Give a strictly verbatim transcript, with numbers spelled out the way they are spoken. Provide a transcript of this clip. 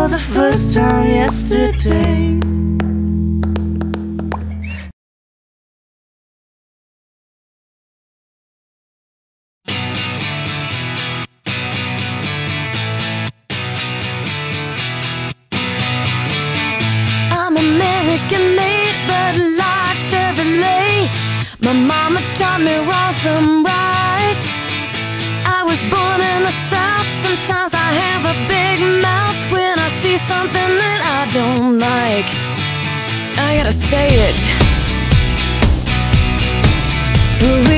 for the first time yesterday. I'm American-made, but like Chevrolet. My mama taught me wrong from right. I was born in the South. Sometimes I have a big mouth when I see something that I don't like. I gotta say it.